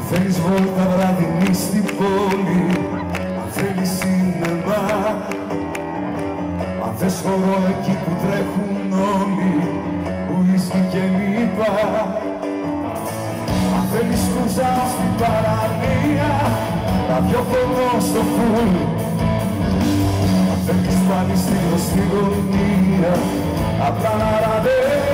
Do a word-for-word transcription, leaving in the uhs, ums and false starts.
θέλεις βόλτα βραδινή στην πόλη, αν θέλεις σινεμά, αν θες χορό εκεί που τρέχουν όλοι, ουίσκι και λίπα, αν θέλεις κούζα στην παραλία, ραδιόφωνο στο φουλ, αν θέλεις πάλι στη γνωστή γωνία, απλά να ραντεβού.